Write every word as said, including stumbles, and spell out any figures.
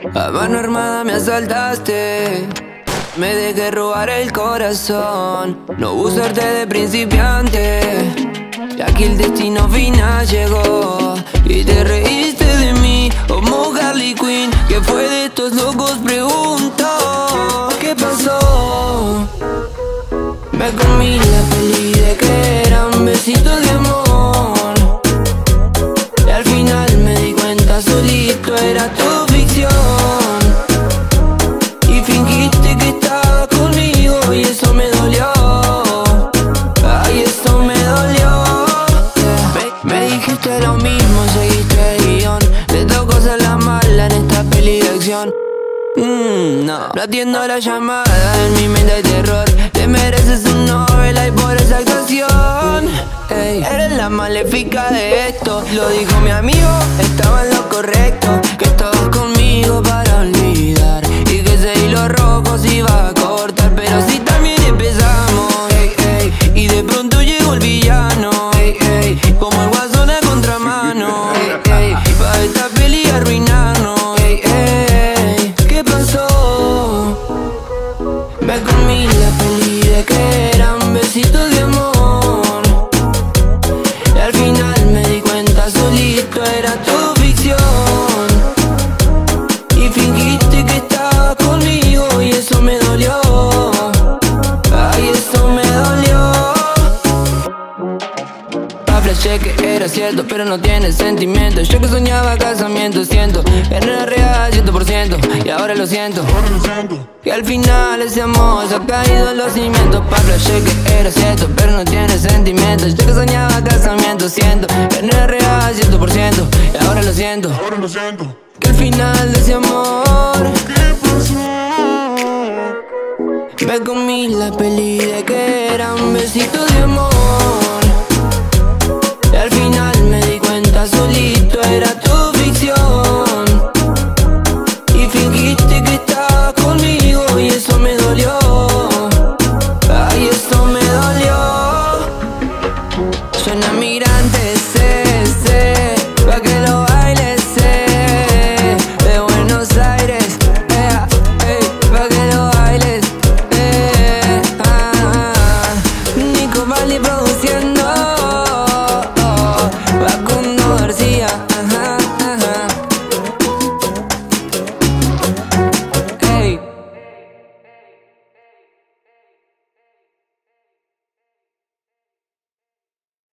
A mano armada me asaltaste, me dejé robar el corazón. No usarte de principiante, y aquí el destino final llegó. Y te reíste de mí como Harley Quinn. ¿Qué fue de estos locos? Pregunto, ¿qué pasó? Me comí la peli de que eran besitos de amor, y al final me di cuenta solito era tu ficción. Y fingiste que estabas conmigo y eso me dolió. Ay, eso me dolió. Me, me dijiste lo mismo, seguiste el guión. Te tocó ser la mala en esta peli de acción. Mm, no, no atiendo la llamada, en mi mente hay terror. Te mereces un Nobel y por esa actuación. Ey, eres la maléfica de esto, lo dijo mi amigo, estaba en lo correcto. Que estabas conmigo para olvidar, y que ese hilo rojo se iba a cortar. Pero si también empezamos, ey, ey, y de pronto llegó el villano, ey, ey, como el guasón a contramano, ey, ey, pa' esta peli arruinarnos. Ey, ey, ¿qué pasó? Me comí la peli de que eran besitos de amor, y al final me di cuenta solito era tu ficción. Y fingiste que estabas conmigo y eso me dolió. Ay, eso me dolió. Pa' flashé que era cierto, pero no tiene sentimiento. Yo que soñaba casamiento, siento que no era real cien por ciento, y ahora lo siento. Y al final ese amor se ha caído en los cimientos. Pa' flashé que era cierto, pero no tiene sentimiento. Yo que soñaba casamiento, siento que no era real cien por ciento, y ahora lo siento. Ahora lo siento. Que al final de ese amor, ¿Qué pasó? me comí la peli de que eran besitos de amor, y al final me di cuenta solito era tu ficción. Y fingiste que estabas conmigo y eso me dolió. Ay, eso me dolió. Suena migrante.